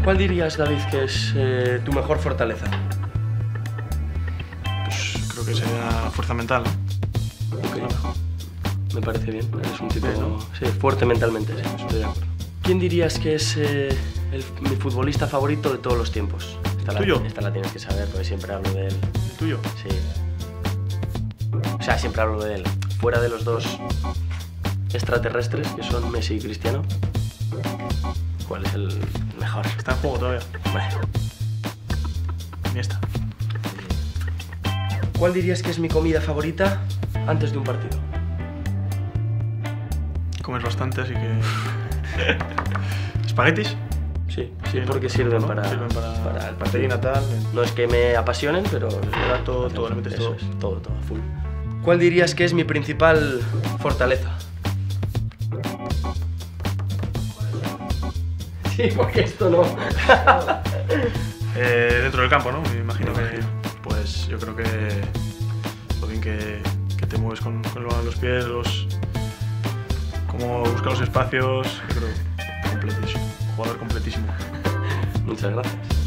¿Cuál dirías, David, que es tu mejor fortaleza? Pues creo que sería fuerza mental, ¿no? Ok. Me parece bien, eres un tipo ¿no? sí, fuerte mentalmente, sí, estoy de acuerdo. ¿Quién dirías que es mi futbolista favorito de todos los tiempos? ¿Tuyo? Esta la tienes que saber porque siempre hablo de él. ¿El tuyo? Sí. O sea, siempre hablo de él. Fuera de los dos extraterrestres, que son Messi y Cristiano, ¿cuál es el mejor? Está en juego todavía. Bueno. Iniesta. ¿Cuál dirías que es mi comida favorita antes de un partido? Comes bastante, así que... ¿Espaguetis? Sí, Sí, ¿no? porque sirven, ¿no? para, Sirven para el partido. proteína, tal. No es que me apasionen, pero Todo, le metes todo. Todo, full. ¿Cuál dirías que es mi principal fortaleza? Sí, porque esto no. Dentro del campo, ¿no? Me imagino que... Pues yo creo que lo bien que te mueves con los pies, cómo buscas los espacios, yo creo completísimo. Jugador completísimo. Muchas gracias.